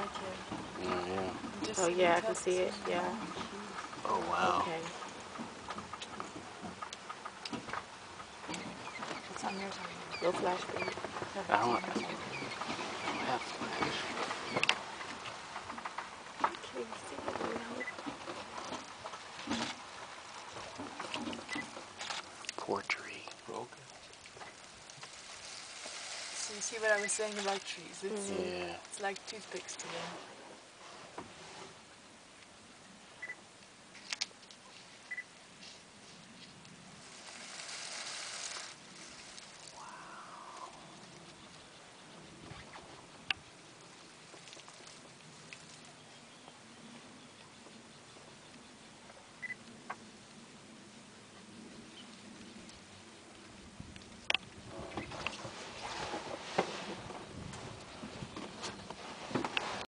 right here. Yeah, yeah. Just Oh see the yeah, I can tucks see it. and- Yeah. Oh, wow. Okay. It's on your time. No flash, baby. I don't have flash. Can you see it now? Portrait. Okay. So you see what I was saying about trees? It's, Yeah. it's like toothpicks to them.